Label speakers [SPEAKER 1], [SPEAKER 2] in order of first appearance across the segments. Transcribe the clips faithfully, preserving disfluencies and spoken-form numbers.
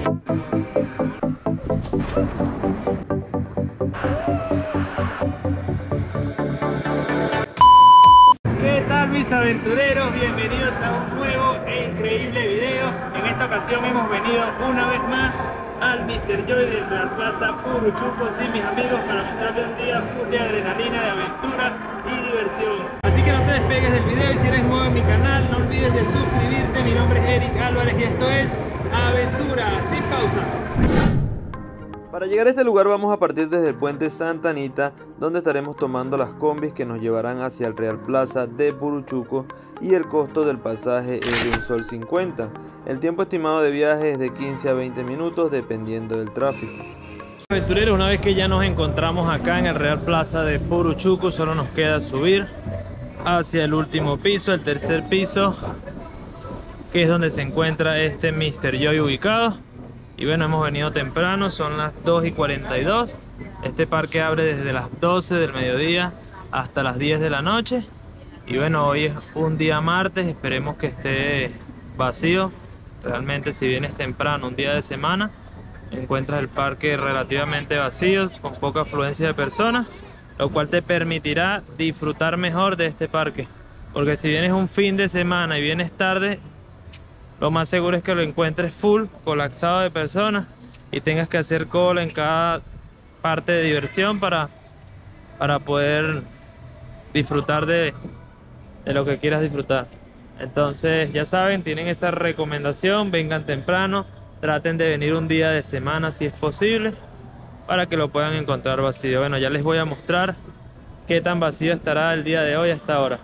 [SPEAKER 1] ¿Qué tal, mis aventureros? Bienvenidos a un nuevo e increíble video. En esta ocasión hemos venido una vez más al míster Joy de la Plaza Puruchuco, sí, mis amigos, para mostrarles un día full de adrenalina, de aventura y diversión. Así que no te despegues del video, y si eres nuevo en mi canal no olvides de suscribirte. Mi nombre es Eric Álvarez y esto es Aventura Sin Pausa.
[SPEAKER 2] Para llegar a este lugar vamos a partir desde el puente Santa Anita, donde estaremos tomando las combis que nos llevarán hacia el Real Plaza de Puruchuco, y el costo del pasaje es de un sol cincuenta. El tiempo estimado de viaje es de quince a veinte minutos dependiendo del tráfico.
[SPEAKER 1] Aventureros, una vez que ya nos encontramos acá en el Real Plaza de Puruchuco, solo nos queda subir hacia el último piso, el tercer piso, que es donde se encuentra este míster Joy ubicado. Y bueno, hemos venido temprano, son las dos y cuarenta y dos. Este parque abre desde las doce del mediodía hasta las diez de la noche. Y bueno, hoy es un día martes, esperemos que esté vacío. Realmente, si vienes temprano, un día de semana, encuentras el parque relativamente vacío, con poca afluencia de personas, lo cual te permitirá disfrutar mejor de este parque. Porque si vienes un fin de semana y vienes tarde, lo más seguro es que lo encuentres full, colapsado de personas, y tengas que hacer cola en cada parte de diversión para, para poder disfrutar de, de lo que quieras disfrutar. Entonces, ya saben, tienen esa recomendación: vengan temprano, traten de venir un día de semana si es posible, para que lo puedan encontrar vacío. Bueno, ya les voy a mostrar qué tan vacío estará el día de hoy hasta ahora.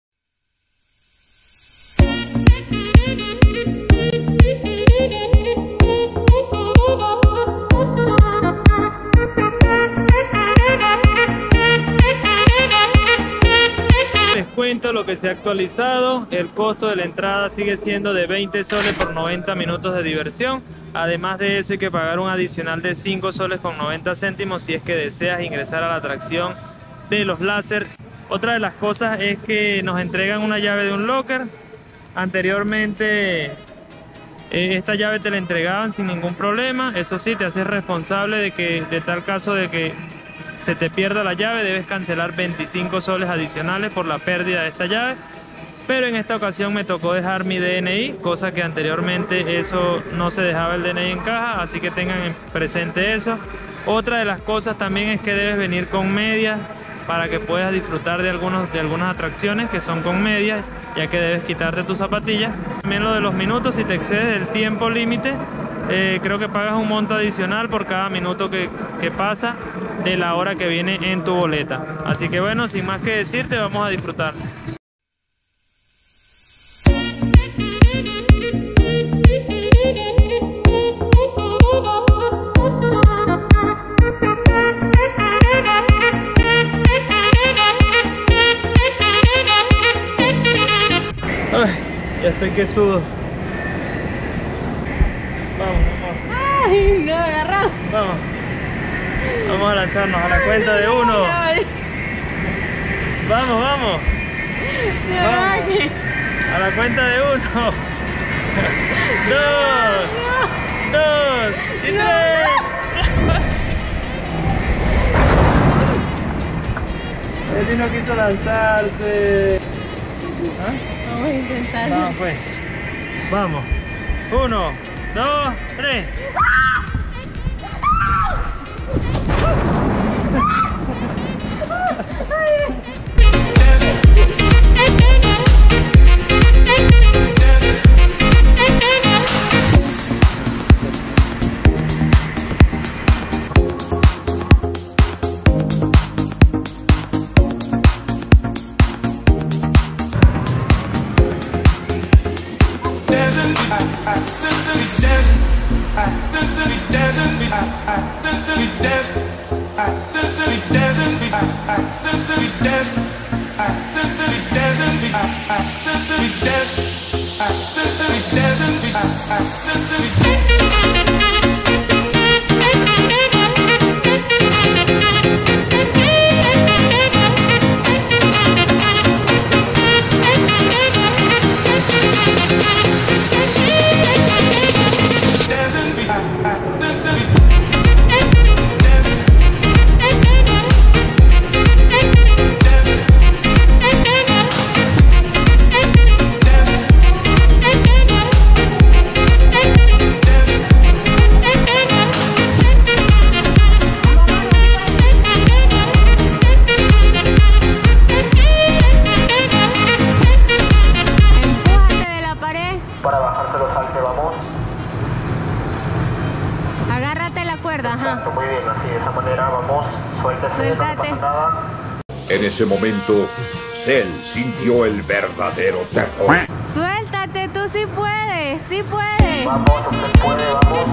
[SPEAKER 1] Les cuento lo que se ha actualizado. El costo de la entrada sigue siendo de veinte soles por noventa minutos de diversión. Además de eso, hay que pagar un adicional de cinco soles con noventa céntimos si es que deseas ingresar a la atracción de los láser. Otra de las cosas es que nos entregan una llave de un locker. Anteriormente, eh, esta llave te la entregaban sin ningún problema. Eso sí, te haces responsable de que, de tal caso de que se te pierda la llave, debes cancelar veinticinco soles adicionales por la pérdida de esta llave. Pero en esta ocasión me tocó dejar mi D N I, cosa que anteriormente eso no se dejaba el D N I en caja, así que tengan presente eso. Otra de las cosas también es que debes venir con medias para que puedas disfrutar de, algunos, de algunas atracciones que son con medias, ya que debes quitarte tus zapatillas. También lo de los minutos: si te excedes el tiempo límite, eh, creo que pagas un monto adicional por cada minuto que, que pasa de la hora que viene en tu boleta. Así que bueno, sin más que decirte, vamos a disfrutar. Ay, ya estoy que sudo. Vamos, vamos.
[SPEAKER 3] Ay, no me agarró.
[SPEAKER 1] Vamos. Vamos a lanzarnos a la cuenta de uno.
[SPEAKER 3] Ay,
[SPEAKER 1] Vamos, vamos.
[SPEAKER 3] no,
[SPEAKER 1] Vamos.
[SPEAKER 3] aquí.
[SPEAKER 1] A la cuenta de uno. Dos. Dos. Y tres. Él no quiso lanzarse. ¿Ah?
[SPEAKER 3] Vamos a intentar.
[SPEAKER 1] Vamos pues. Vamos. Uno, dos, tres.
[SPEAKER 4] Dancing
[SPEAKER 3] Agárrate la cuerda, ajá.
[SPEAKER 4] Exacto, muy bien, así de esa manera vamos, suéltese,
[SPEAKER 3] Suéltate.
[SPEAKER 4] no pasa nada.
[SPEAKER 5] En ese momento, Cell sintió el verdadero terror.
[SPEAKER 3] Suéltate, tú sí puedes, sí puedes.
[SPEAKER 4] Vamos, usted puede, vamos.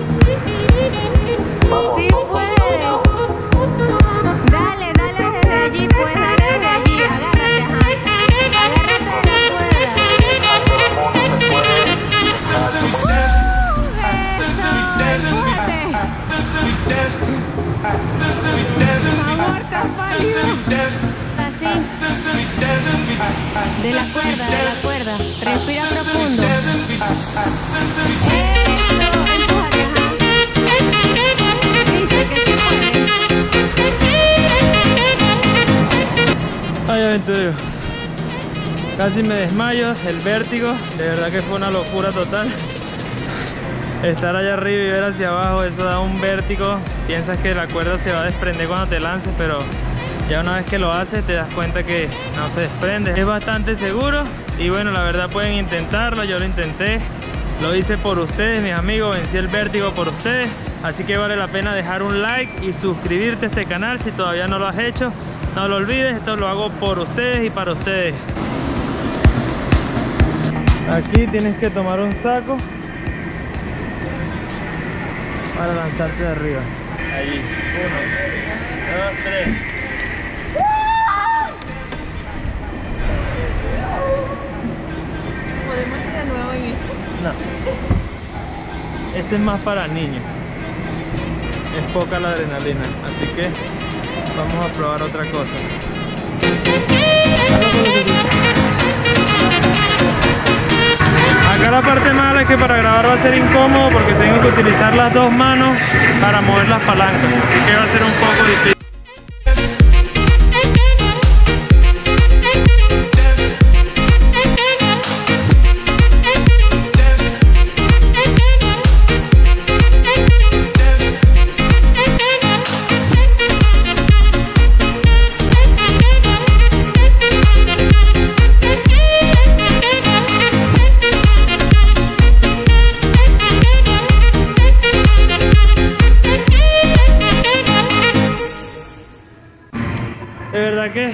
[SPEAKER 4] Vamos,
[SPEAKER 3] Sí
[SPEAKER 4] vamos,
[SPEAKER 3] puedes. Dale, dale desde allí, pues dale desde allí. Agárrate, ajá. Agárrate de la cuerda.
[SPEAKER 4] exacto, vamos, usted puede.
[SPEAKER 3] Eso, empújate. Amor, te has pálido. Así. De la cuerda, de la cuerda. Respira profundo. Eso, empújate, ajá. Viste que sí puedes.
[SPEAKER 1] Ay, aventurero. Casi me desmayo, el vértigo, de verdad que fue una locura total. Estar allá arriba y ver hacia abajo, eso da un vértigo. Piensas que la cuerda se va a desprender cuando te lances, pero ya una vez que lo haces te das cuenta que no se desprende. Es bastante seguro y bueno, la verdad pueden intentarlo, yo lo intenté. Lo hice por ustedes, mis amigos, vencí el vértigo por ustedes. Así que vale la pena dejar un like y suscribirte a este canal si todavía no lo has hecho. No lo olvides, esto lo hago por ustedes y para ustedes. Aquí tienes que tomar un saco para lanzarte de arriba. Ahí, uno, dos, tres.
[SPEAKER 3] Podemos ir de nuevo en esto.
[SPEAKER 1] No. Este es más para niños. Es poca la adrenalina, así que vamos a probar otra cosa. Acá la parte mala es que para grabar va a ser incómodo porque tengo que utilizar las dos manos para mover las palancas, así que va a ser un poco difícil. De verdad que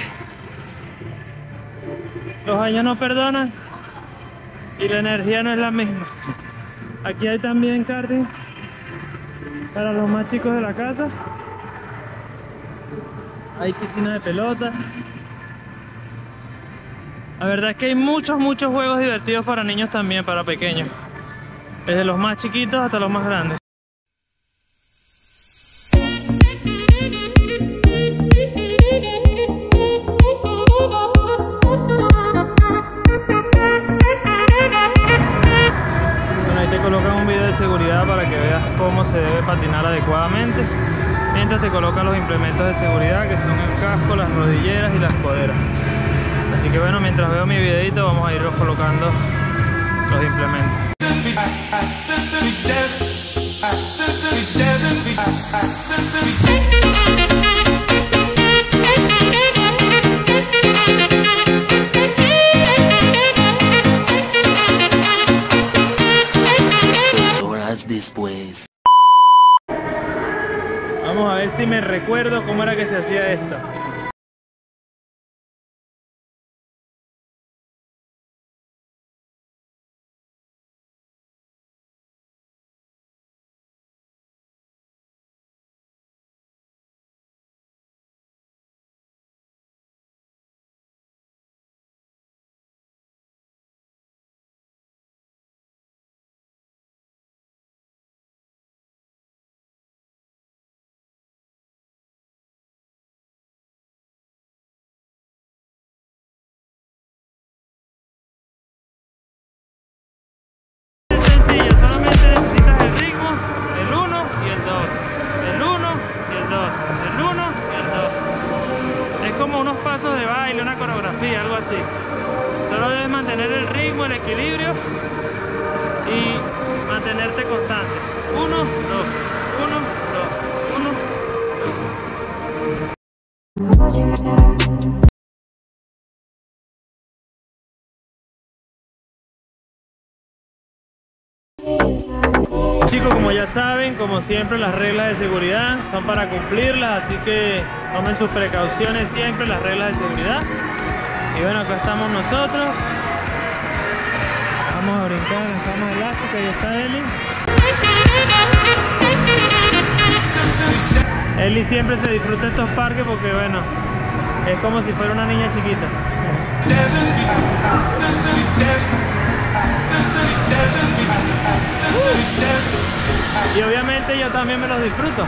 [SPEAKER 1] los años no perdonan y la energía no es la misma. Aquí hay también karting para los más chicos de la casa. Hay piscina de pelota. La verdad es que hay muchos, muchos juegos divertidos para niños también, para pequeños. Desde los más chiquitos hasta los más grandes. Te colocan un video de seguridad para que veas cómo se debe patinar adecuadamente, mientras te colocan los implementos de seguridad que son el casco, las rodilleras y las coderas. Así que bueno, mientras veo mi videito vamos a ir colocando los implementos.
[SPEAKER 6] Después.
[SPEAKER 1] Vamos a ver si me recuerdo cómo era que se hacía esto. Solamente necesitas el ritmo, el uno y el dos, el uno y el dos, el uno y el dos. Es como unos pasos de baile, una coreografía, algo así. Solo debes mantener el ritmo, el equilibrio y mantenerte constante. Uno, dos, uno, dos, uno, dos.
[SPEAKER 7] Thank you.
[SPEAKER 1] Chicos, como ya saben, como siempre, las reglas de seguridad son para cumplirlas, así que tomen sus precauciones siempre, las reglas de seguridad. Y bueno, acá estamos nosotros. Vamos a brincar en las camas elásticas, ahí está Eli. Eli siempre se disfruta estos parques porque, bueno, es como si fuera una niña chiquita. Y obviamente yo también me los disfruto.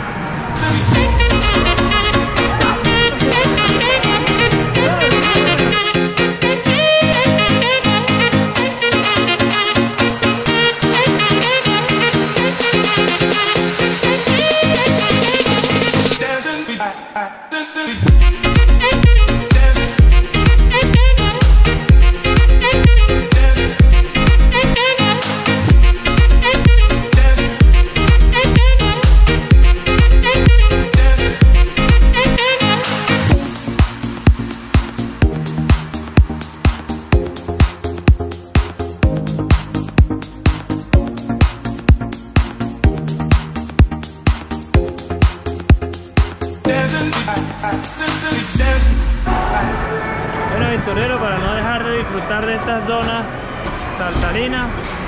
[SPEAKER 1] Bueno, aventurero, para no dejar de disfrutar de estas donas saltarinas,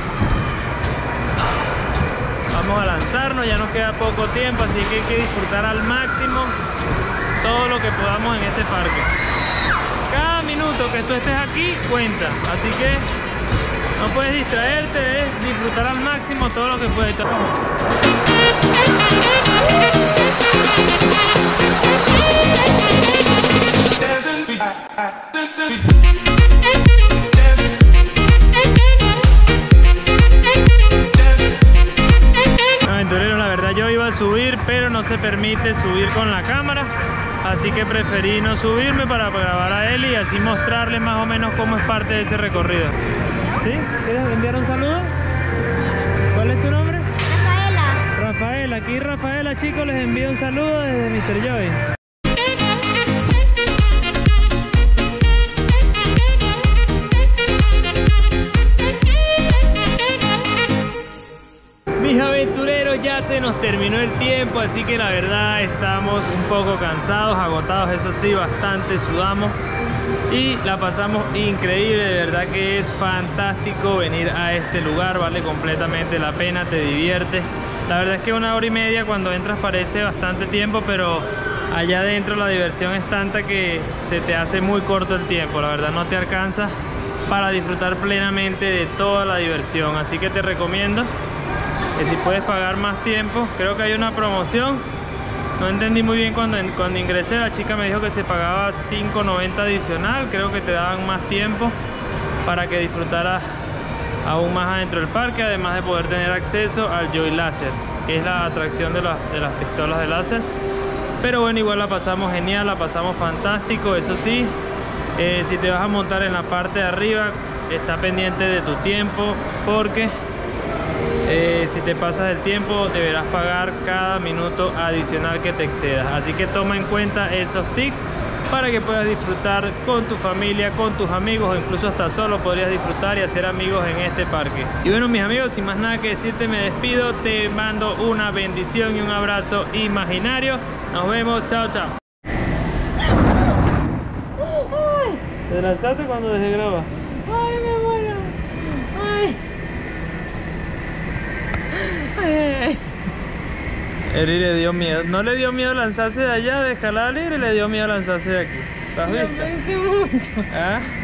[SPEAKER 1] vamos a lanzarnos. Ya nos queda poco tiempo, así que hay que disfrutar al máximo todo lo que podamos en este parque. Cada minuto que tú estés aquí cuenta, así que no puedes distraerte, es disfrutar al máximo todo lo que puedes. Aventurero, la verdad yo iba a subir, pero no se permite subir con la cámara, así que preferí no subirme para grabar a Eli y así mostrarles más o menos cómo es parte de ese recorrido. ¿Sí? ¿Quieres enviar un saludo? ¿Cuál es tu nombre?
[SPEAKER 3] Rafaela.
[SPEAKER 1] Rafaela, aquí Rafaela, chicos, les envío un saludo desde mister Joy. Mis aventureros, ya se nos terminó el tiempo, así que la verdad estamos un poco cansados, agotados, eso sí, bastante, sudamos y la pasamos increíble. De verdad que es fantástico venir a este lugar, vale completamente la pena, te diviertes. La verdad es que una hora y media cuando entras parece bastante tiempo, pero allá adentro la diversión es tanta que se te hace muy corto el tiempo. La verdad no te alcanza para disfrutar plenamente de toda la diversión, así que te recomiendo que si puedes pagar más tiempo. Creo que hay una promoción, no entendí muy bien cuando, cuando ingresé. La chica me dijo que se pagaba cinco noventa adicional, creo que te daban más tiempo para que disfrutaras aún más adentro del parque, además de poder tener acceso al Joy Laser, que es la atracción de, la, de las pistolas de láser. Pero bueno, igual la pasamos genial, la pasamos fantástico. Eso sí, eh, si te vas a montar en la parte de arriba, está pendiente de tu tiempo, porque Eh, si te pasas del tiempo deberás pagar cada minuto adicional que te excedas, así que toma en cuenta esos tips para que puedas disfrutar con tu familia, con tus amigos, o incluso hasta solo podrías disfrutar y hacer amigos en este parque. Y bueno, mis amigos, sin más nada que decirte, me despido, te mando una bendición y un abrazo imaginario. Nos vemos, chao, chao. ¿Te lanzaste cuando dejé grabar?
[SPEAKER 3] Ay, me muero. Ay. Ay, ay, ay.
[SPEAKER 1] Eli le dio miedo, no le dio miedo lanzarse de allá, de escalada libre, le dio miedo lanzarse de aquí. ¿Estás
[SPEAKER 3] Lo
[SPEAKER 1] visto?
[SPEAKER 3] pensé mucho.
[SPEAKER 1] ¿Ah?